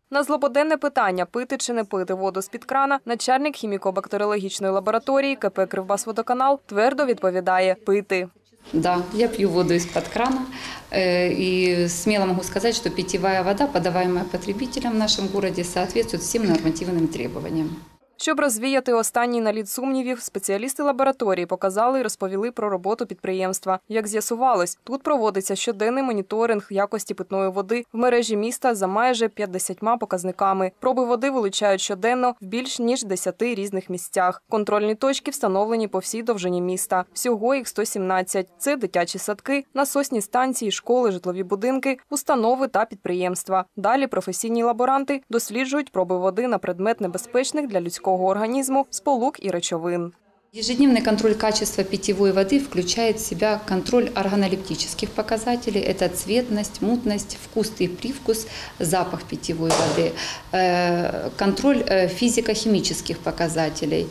На злободенне питання – пити чи не пити воду з-під крана, начальник хіміко-бактеріологічної лабораторії КП «Кривбасводоканал» твердо відповідає – пити. Да, я пью воду из-под крана и смело могу сказать, что питьевая вода, подаваемая потребителям в нашем городе, соответствует всем нормативным требованиям. Щоб розвіяти останній наліт сумнівів, спеціалісти лабораторії показали і розповіли про роботу підприємства. Як з'ясувалось, тут проводиться щоденний моніторинг якості питної води в мережі міста за майже 50 показниками. Проби води вилучають щоденно в більш ніж 10 різних місцях. Контрольні точки встановлені по всій довжині міста. Всього їх 117. Це дитячі садки, насосні станції, школи, житлові будинки, установи та підприємства. Далі професійні лаборанти досліджують проби води на предмет небезпечних для людського организму, сполук и речовин. Ежедневный контроль качества питьевой воды включает в себя контроль органолептических показателей. Это цветность, мутность, вкус и привкус, запах питьевой воды. Контроль физико-химических показателей.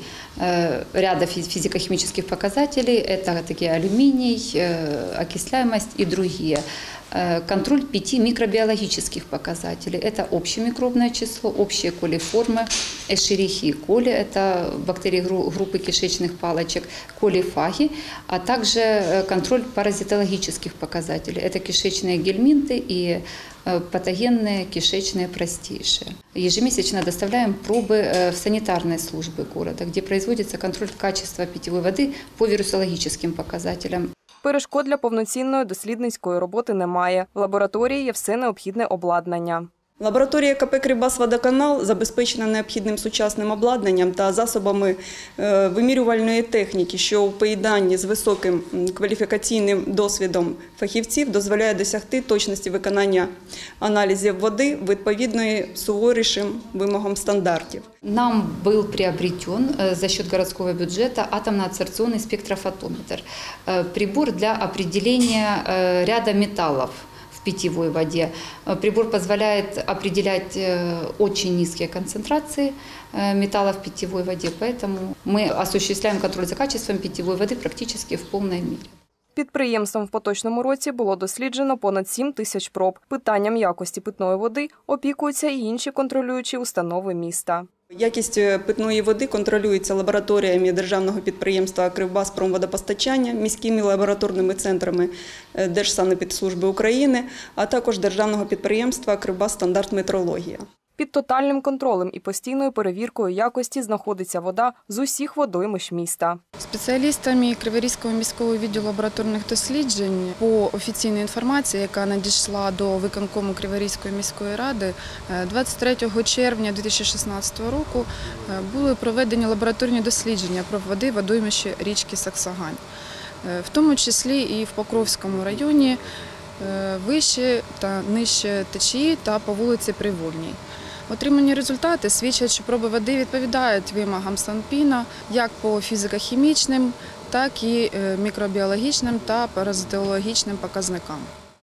Ряда физико-химических показателей – это такие алюминий, окисляемость и другие. Контроль 5 микробиологических показателей. Это общее микробное число, общие колиформы, эшерихи коли, это бактерии группы кишечных палочек, колифаги, а также контроль паразитологических показателей. Это кишечные гельминты и патогенные кишечные простейшие. Ежемесячно доставляем пробы в санитарные службы города, где производится контроль качества питьевой воды по вирусологическим показателям. Перешкод для повноцінної дослідницької роботи немає. В лабораторії є все необхідне обладнання. Лабораторія КП «Кривбасводоканал» забезпечена необхідним сучасним обладнанням та засобами вимірювальної техніки, що у поєднанні з високим кваліфікаційним досвідом фахівців дозволяє досягти точності виконання аналізів води відповідної суворішим вимогам стандартів. Нам был приобретен за счет городского бюджета атомно-адсорбционный спектрофотометр, прибор для определения ряда металлов в питьевой воде. Прибор позволяет определять очень низкие концентрации металлов в питьевой воде, поэтому мы осуществляем контроль за качеством питьевой воды практически в полной мере. Підприємством в поточному році було досліджено понад 7 тисяч проб. Питанням якості питної води опікуються і інші контролюючі установи міста. Якість питної води контролюється лабораторіями державного підприємства «Кривбаспромводопостачання», міськими лабораторними центрами Держсанепідслужби України, а також державного підприємства «Кривбасстандартметрологія». Під тотальним контролем і постійною перевіркою якості знаходиться вода з усіх водоймищ міста. Спеціалістами Криворізького міського відділу лабораторних досліджень по офіційній інформації, яка надійшла до виконкому Криворізької міської ради, 23 червня 2016 року були проведені лабораторні дослідження проб води водоймища річки Саксагань. В тому числі і в Покровському районі, вище та нижче течії та по вулиці Привольній. Отримані результати свідчать, що проби води відповідають вимогам Санпіна як по фізико-хімічним, так і мікробіологічним та паразитологічним показникам.